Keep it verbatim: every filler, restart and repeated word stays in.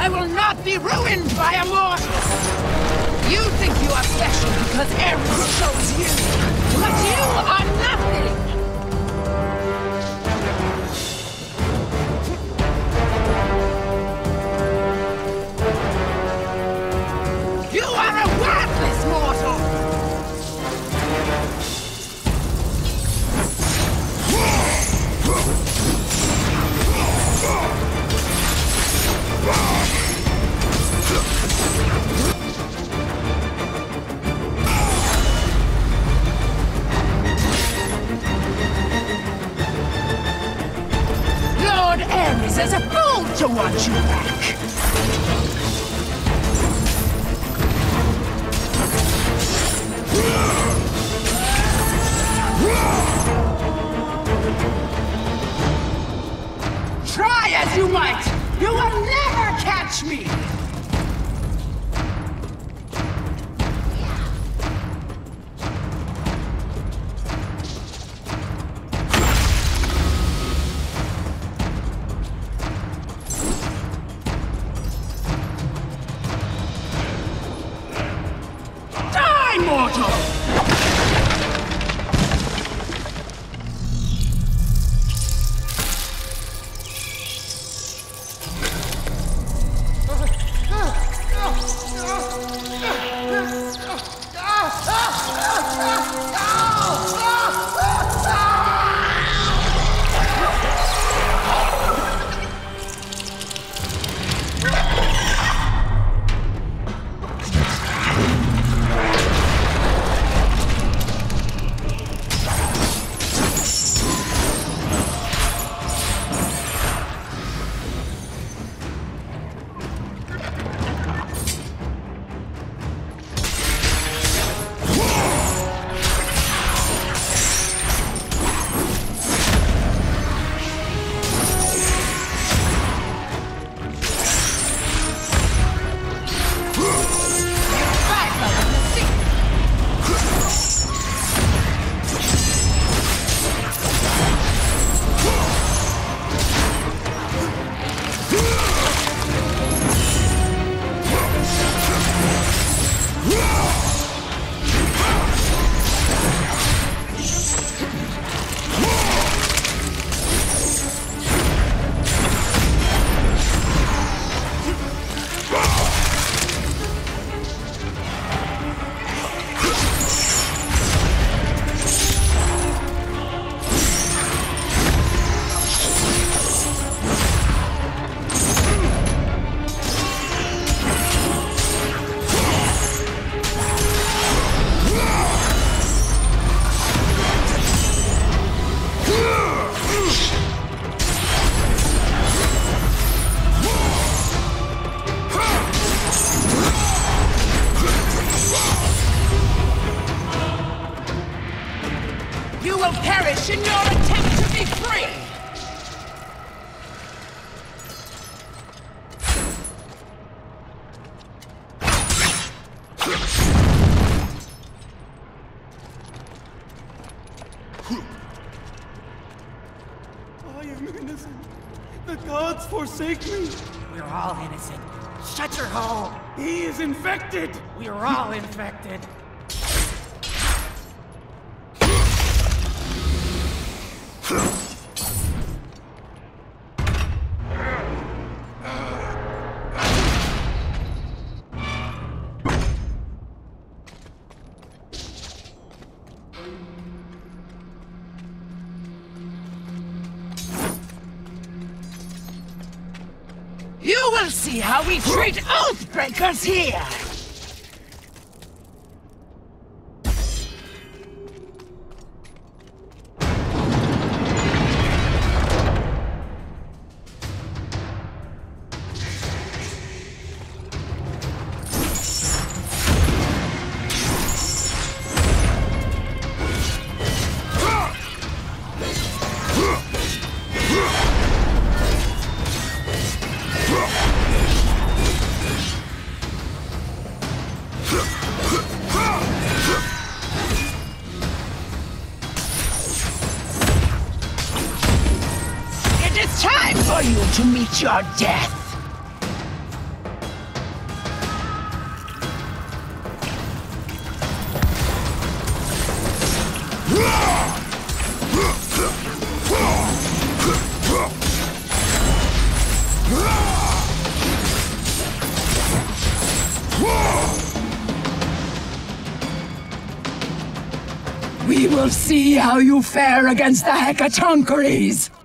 I will not be ruined by a mortal! You think you are special because Ares chose you, but you are nothing! You are a worthless mortal! Lord Ares is a fool to want you back! Try as you might, you will never catch me! Die, mortal! You will perish in your attempt to be free! I am innocent. The gods forsake me. We're all innocent. Shut your hole! He is infected! We're all infected. You will see how we treat Oathbreakers here! It is time for you to meet your death! We will see how you fare against the Hecatoncheires!